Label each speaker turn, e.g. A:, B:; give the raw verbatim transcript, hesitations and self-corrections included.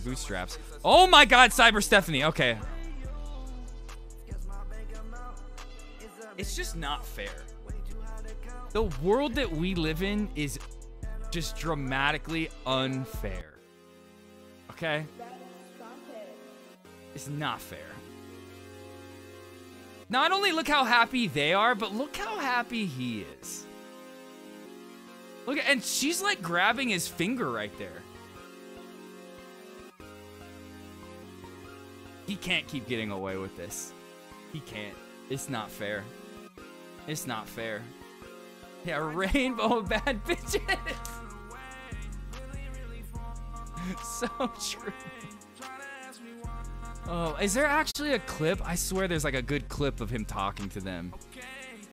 A: bootstraps. Oh my God, Cyber Stephanie. Okay. It's just not fair. The world that we live in is just dramatically unfair. Okay? It's not fair. Not only look how happy they are, but look how happy he is. Look, and she's like grabbing his finger right there. He can't keep getting away with this. He can't. It's not fair. It's not fair. Yeah, rainbow bad bitches. So true. Oh, is there actually a clip? I swear there's like a good clip of him talking to them.